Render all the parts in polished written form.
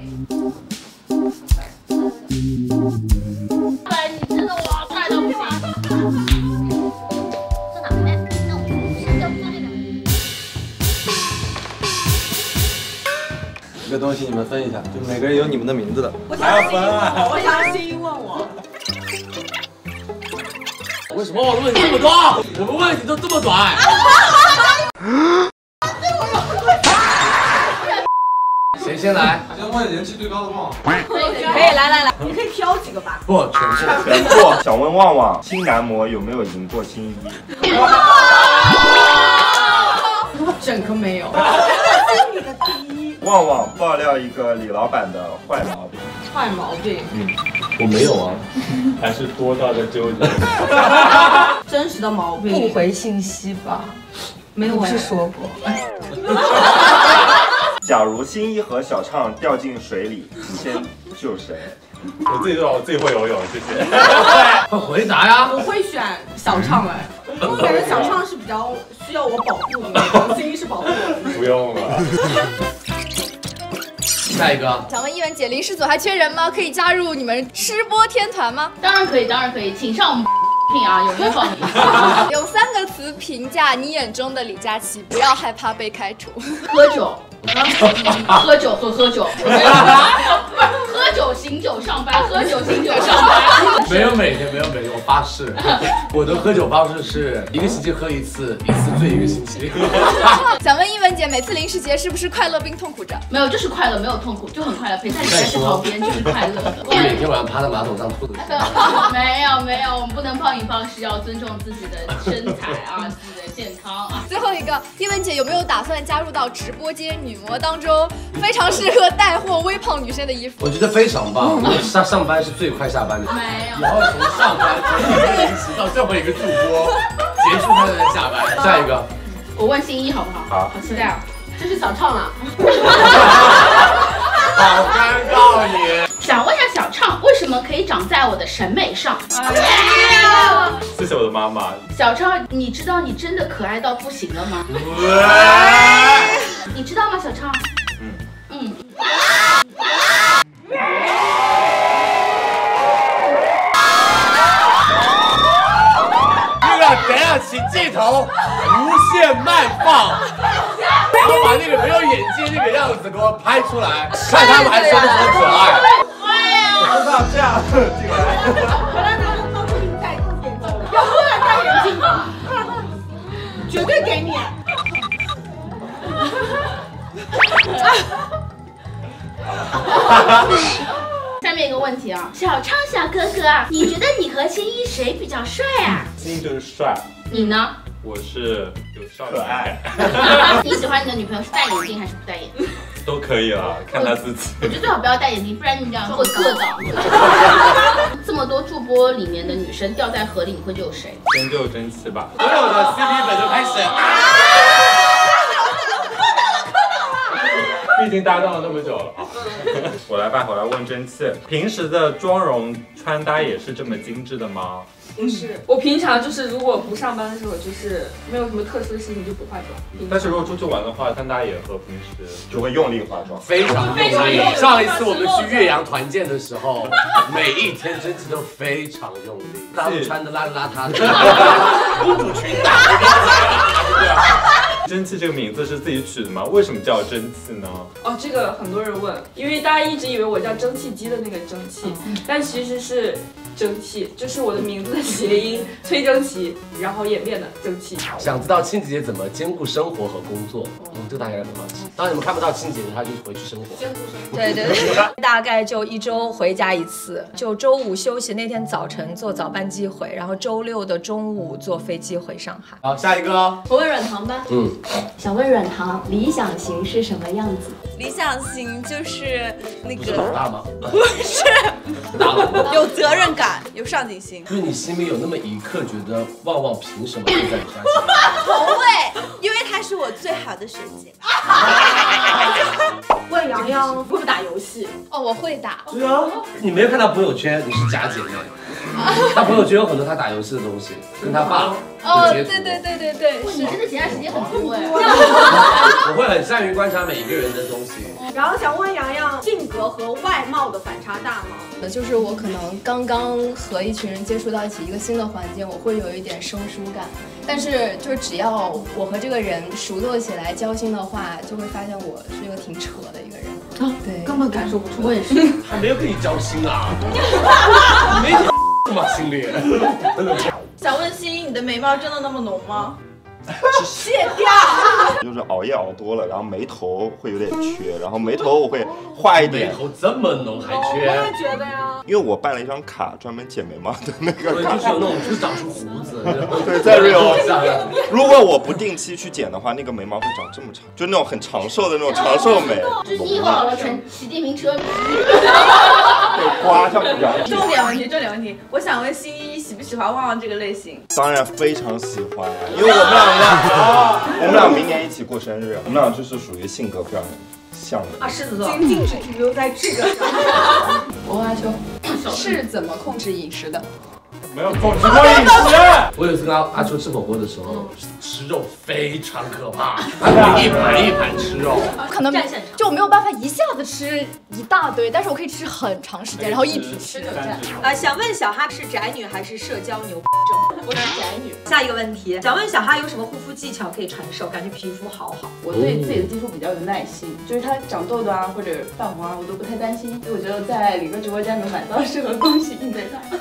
哎，你真的哇，帅到不行！在哪呢？那我们上交做这边。 这个东西你们分一下，就每个人有你们的名字的。 还要分啊？我想心问我。 为什么我的问题这么多？我们问题都这么短。谁先来？ 先问人气最高的旺。 可以，来，你可以挑几个吧。 不，全过。想问旺旺，新男模有没有赢过新一？ 整个没有。你的第一。 旺旺爆料一个李老板的坏毛病。 坏毛病？ 我没有啊， 还是多大的纠结？ 真实的毛病。 不回信息吧？ 没有， 不是说过。 假如新一和小畅掉进水里，你先救谁？ 我自己知道，我自己会游泳，谢谢。 快回答呀！ 我会选小畅哎，因为感觉小畅是比较需要我保护的那种，新一是保护我的。 不用了。 下一个， 想问一文姐，临时组还缺人吗？可以加入你们吃播天团吗？ 当然可以，当然可以，请上我们聘啊，有没有报名？ 用3个词评价你眼中的李佳琦，不要害怕被开除。 喝酒。喝酒，喝酒，喝酒醒酒上班，喝酒醒酒上班。 没有每天，我发誓，我的喝酒方式是1个星期喝1次，1次醉1个星期。 想问一文姐，每次零食节是不是快乐并痛苦着？ 没有，就是快乐，没有痛苦，就很快乐，陪在李佳琦旁边就是快乐的。 我每天晚上趴在马桶上吐的。 没有，我们不能暴饮暴食，要尊重自己的身材啊，自己的健康啊。 最后一个，一文姐有没有打算加入到直播间女模当中，非常适合带货微胖女生的衣服？ 我觉得非常棒，上班是最快下班的。 没有， 然后从上班从1个零食到最后一个助播，结束他才下班。下一个， 我问新一好不好？ 好， 好期待啊！ 这是小畅了。 好尴尬你。 想问一下小畅，为什么可以长在我的审美上？ 谢谢我的妈妈。 小畅，你知道你真的可爱到不行了吗？你知道吗，小畅？ 等下，请镜头无限慢放，然后把那个没有眼睛那个样子给我拍出来，看他们还说不说可爱。 不要这样进来。 原来他们当初你戴眼镜，要不然戴眼镜吗？绝对给你。 下面一个问题啊，小畅小哥哥，你觉得你和新一谁比较帅啊？ 新一就是帅， 你呢？ 我是有少可爱。 你喜欢你的女朋友是戴眼镜还是不戴眼镜？ 都可以了，看他自己。 我觉得最好不要戴眼镜，不然你这样会硌到。这么多助播里面的女生掉在河里，你会救谁？ 先救真气吧。 所有的 CP 粉就开始。 毕竟搭档了那么久了。我来吧，我来问真气，平时的妆容穿搭也是这么精致的吗？ 不是，我平常就是如果不上班的时候，就是没有什么特殊的事情就不化妆。 但是如果出去玩的话，穿搭也和平时就会用力化妆， 非常用力。上一次我们去岳阳团建的时候，每一天真的都非常用力，大家都穿的邋里邋遢的，公主裙袄。 真气这个名字是自己取的吗？为什么叫真气呢？ 哦，这个很多人问，因为大家一直以为我叫蒸汽机的那个蒸汽，但其实是蒸汽，就是我的名字的谐音，崔蒸奇，然后演变的蒸汽。 想知道庆姐怎么兼顾生活和工作？这个大家很好奇。当然你们看不到庆姐，她就回去生活。 对， 大概就1周回家1次，就周5休息那天早晨坐早班机回，然后周6的中午坐飞机回上海。 好，下一个。 我问软糖吧。想问软糖，理想型是什么样子？ 理想型就是那个老大吗？ 不是，有责任感，有上进心。 就是你心里有那么一刻觉得旺旺凭什么会在你家？ 不会，因为她是我最好的学姐。 问洋洋会不会打游戏？ 哦，我会打。 对啊，你没有看他朋友圈，你是假姐妹。他朋友圈有很多他打游戏的东西，跟他爸。 哦，对，是。 你真的闲暇时间很多哎。 我会很善于观察每一个人的东西。 然后想问洋洋，性格和外貌的反差大吗？ 就是我可能刚刚和一群人接触到一起一个新的环境，我会有一点生疏感。但是就是只要我和这个人熟络起来、交心的话，就会发现我是一个挺扯的一个人。 啊，对，根本感受不出。我也是。 还没有跟你交心啊？你没这么心里。 想问心怡，你的眉毛真的那么浓吗？ 卸掉。 就是熬夜熬多了，然后眉头会有点缺，然后眉头我会画一点。 眉头这么浓还缺？ 我也觉得呀。 因为我办了一张卡，专门剪眉毛的那个卡。 就是有那种就长出胡子。 对，在 Rio。如果我不定期去剪的话，那个眉毛会长这么长，就那种很长寿的那种长寿眉。 就是你以后老了成骑电瓶车。 会刮上比较。 重点问题，我想问心怡喜不喜欢旺旺这个类型？ 当然非常喜欢，因为我们俩明年一起过生日，我们俩就是属于性格非常像的。 啊，狮子座，仅仅是停留在这个上。 我阿秋是怎么控制饮食的？ 没有控制过饮食。 我有一次跟阿秋吃火锅的时候，吃肉非常可怕，他一盘一盘吃肉， 可能就我没有办法一下子吃一大堆，但是我可以吃很长时间，然后一直吃。 想问小哈是宅女还是社交牛症？ 我是宅女。 下一个问题，想问小哈有什么护肤技巧可以传授？感觉皮肤好。 我对自己的肌肤比较有耐心，就是它长痘痘啊或者泛红啊，我都不太担心，所以我觉得在李哥直播间能买到适合恭喜应对它。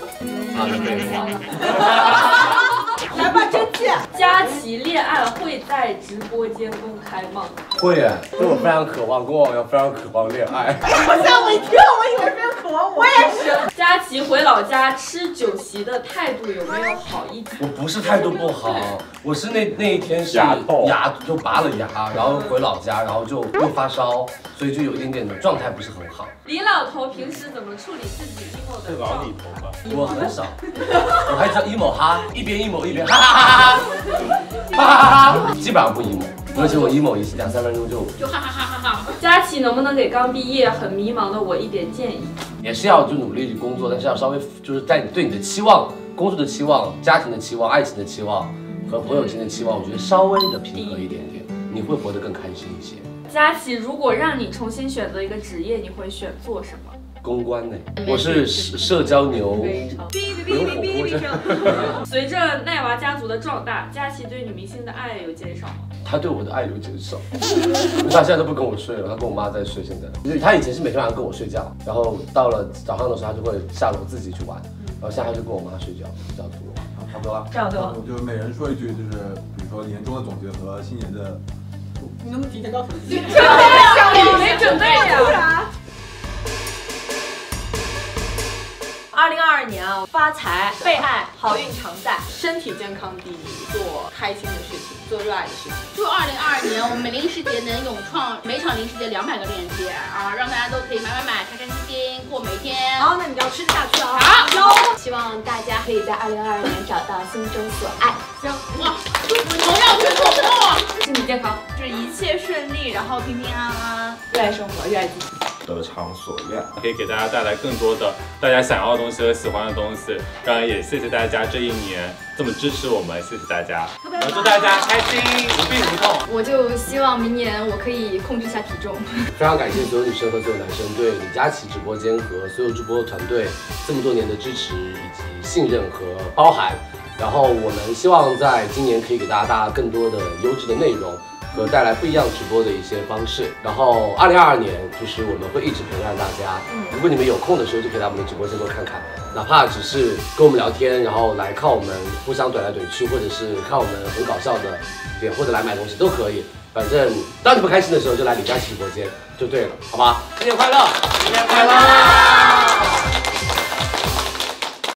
来吧，真气。 佳琪恋爱会在直播间公开吗？ 会耶，因为我非常渴望，跟我一样非常渴望恋爱。 我吓我一跳，我以为非常渴望我也是。 佳琪回老家吃酒席的态度有没有好一点？ 我不是态度不好，我是那一天是牙就拔了牙，然后回老家，然后就又发烧，所以就有一点点的状态不是很好。 李老头平时怎么处理自己 emo 的状态？ 我很少，我还叫 emo 哈，一边 emo 一边哈哈哈哈，基本上不 emo， 而且我 emo 2-3分钟就哈哈哈哈哈。佳琪能不能给刚毕业很迷茫的我一点建议？ 也是要就努力去工作，但是要稍微就是在你对你的期望、工作的期望、家庭的期望、爱情的期望和朋友间的期望，我觉得稍微的平和一点点，你会活得更开心一些。 佳琪，如果让你重新选择一个职业，你会选做什么？ 公关呢？我是社交牛。 随着奈娃家族的壮大，佳琪对女明星的爱有减少吗？ 他对我的爱有减少，因为他现在都不跟我睡了，他跟我妈在睡。现在，因为他以前是每天晚上跟我睡觉，然后到了早上的时候，他就会下楼自己去玩，然后现在他就跟我妈睡觉，比较多。差不多了。 差不多。 我就每人说一句，就是比如说年终的总结和新年的。 你能不能提前告诉我？ 你没准备呀。 2022年啊，发财、被爱、好运常在， 身体健康第一，做开心的事情，做热爱的事情。 祝2022年我们零食节能勇创每场零食节200个链接啊，让大家都可以买，开开心心过每一天。 好，那你就要吃下去啊。 好， 希望大家可以在2022年找到心中所爱。 行，哇，同样去做梦， 身体健康， 就是一切顺利，然后平平安安，热爱生活，热爱自己。 得偿所愿， 可以给大家带来更多的大家想要的东西和喜欢的东西。当然也谢谢大家这一年这么支持我们，谢谢大家。祝大家开心，无病无痛。 我就希望明年我可以控制一下体重。 非常感谢所有女生和所有男生对李佳琦直播间和所有直播团队这么多年的支持以及信任和包涵。然后我们希望在今年可以给大家更多的优质的内容。 和带来不一样直播的一些方式，然后2022年就是我们会一直陪伴大家。如果你们有空的时候，就可以来我们的直播间多看看，哪怕只是跟我们聊天，然后来看我们互相怼来怼去，或者是看我们很搞笑的脸，或者来买东西都可以。反正当你不开心的时候，就来李佳琦直播间就对了，好吧？新年快乐，新年快乐！